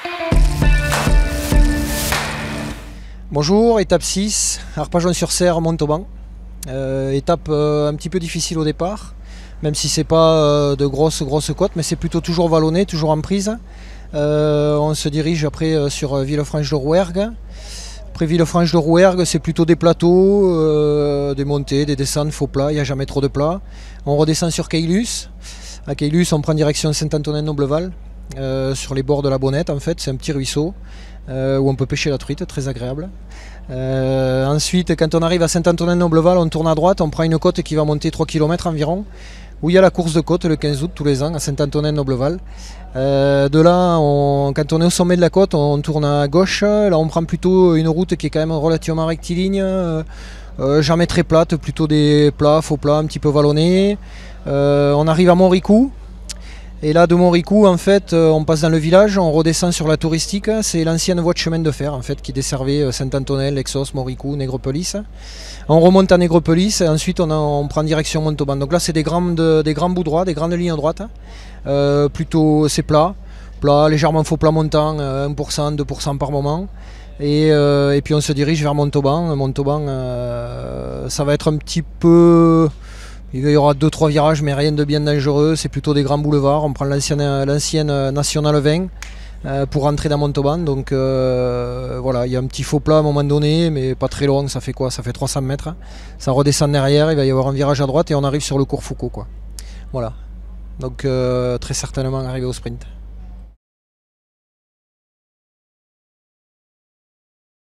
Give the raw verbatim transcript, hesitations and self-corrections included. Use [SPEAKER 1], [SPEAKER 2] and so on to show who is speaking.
[SPEAKER 1] Bonjour, étape six, Arpajon-sur-Cère, Montauban. Euh, étape euh, un petit peu difficile au départ, même si c'est pas euh, de grosses grosses côtes, mais c'est plutôt toujours vallonné, toujours en prise. Euh, on se dirige après euh, sur Villefranche-de-Rouergue. Après Villefranche-de-Rouergue, c'est plutôt des plateaux, euh, des montées, des descentes, faux plats, il n'y a jamais trop de plats. On redescend sur Caylus. À Caylus, on prend direction Saint-Antonin-Nobleval, euh, sur les bords de la Bonnette en fait, c'est un petit ruisseau. Euh, où on peut pêcher la truite, très agréable. Euh, ensuite, quand on arrive à Saint-Antonin-Nobleval, on tourne à droite, on prend une côte qui va monter trois kilomètres environ, où il y a la course de côte le quinze août tous les ans à Saint-Antonin-Nobleval. Euh, de là, on, quand on est au sommet de la côte, on tourne à gauche. Là, on prend plutôt une route qui est quand même relativement rectiligne, euh, euh, jamais très plate, plutôt des plats, faux plats, un petit peu vallonnés. Euh, on arrive à Montricou. Et là de Montricou, en fait, on passe dans le village, on redescend sur la touristique. C'est l'ancienne voie de chemin de fer en fait, qui desservait Saint-Antonin, Lexos, Montricou, Nègrepelisse. On remonte à Nègrepelisse et ensuite on, a, on prend direction Montauban. Donc là c'est des grands, des grands bouts droits, des grandes lignes droites. Euh, plutôt c'est plat, plat, légèrement faux plat montant, un pour cent, deux pour cent par moment. Et, euh, et puis on se dirige vers Montauban. Montauban, euh, ça va être un petit peu... Il y aura deux trois virages, mais rien de bien dangereux. C'est plutôt des grands boulevards. On prend l'ancienne Nationale vingt euh, pour rentrer dans Montauban. Donc euh, voilà, il y a un petit faux plat à un moment donné, mais pas très long. Ça fait quoi? Ça fait trois cents mètres. Ça redescend derrière. Il va y avoir un virage à droite et on arrive sur le cours Foucault, quoi. Voilà. Donc euh, très certainement arrivé au sprint.